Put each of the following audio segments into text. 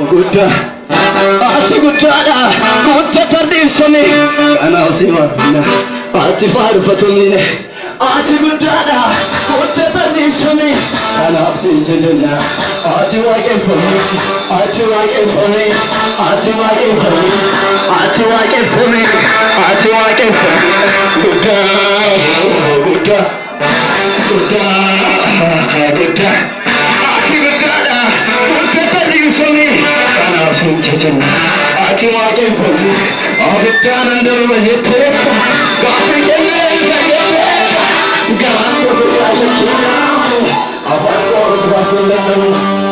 Gudda ati guddada gutta tardisami ana usiwana ati farfatumine ati guddada gutta tardisami ana usinjena ati waqefami ati waqefami ati waqefami ati waqefami ati waqefami gudda gudda gudda gudda ati guddada gutta tardisami Sinjana, ati waqe poli, abitan andar wajete, gapi kene sagete, garan ko suya shakina, abar ko usbasulanu.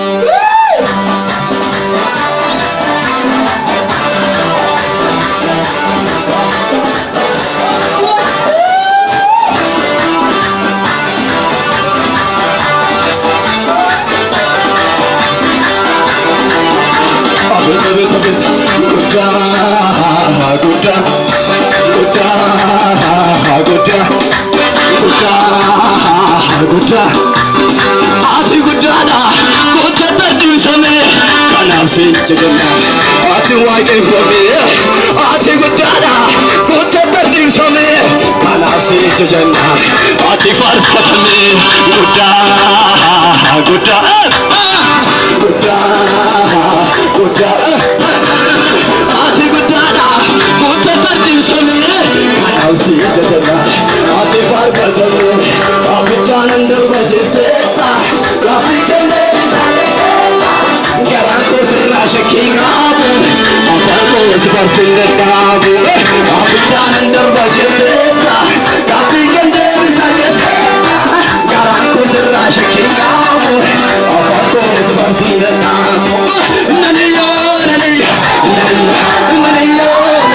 Gudda ati guddada gutta tardisame kanaf sinjena ati waqefami ati guddada gutta tardisame kanaf sinjena ati farfatami gudda gudda gudda gudda ati guddada gutta tardisame kanaf sinjena ati farfatami abitan andar wajete gapi kene sagete garan ko suya shakina abar ko usbasulanu abitan andar wajete gapi kene sagete garan ko suya shakina abar ko usbasulanu naniyo naniyo naniyo naniyo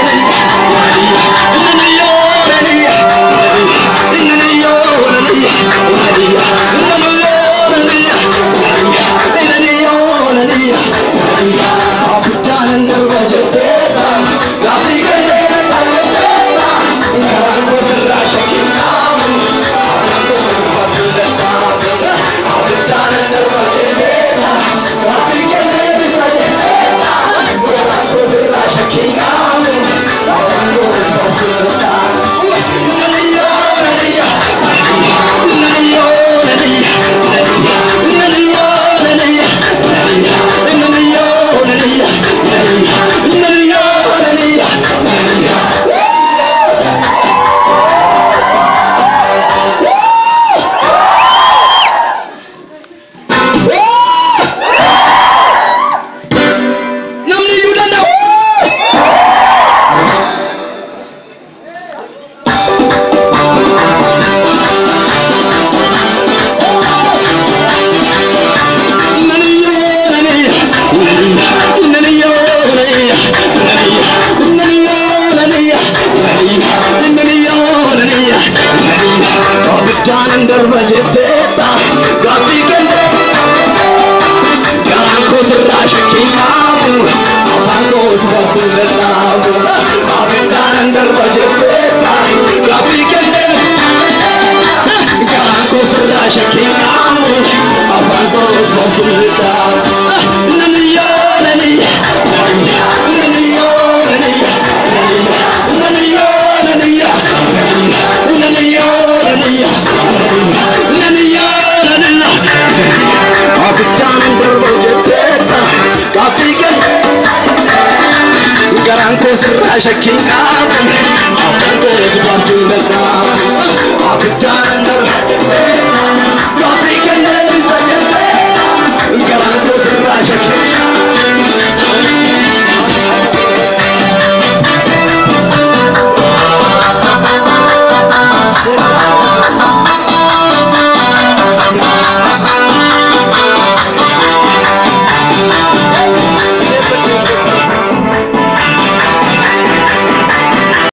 Andar wajete gapi kene garan ko suya shakina abar ko usbasulanu abitan andar wajete gapi kene garan ko suya shakina abar ko usbasulanu naniyo naniyo naniyo naniyo naniyo naniyo naniyo garan ko suya shakina abar ko usbasulanu abitan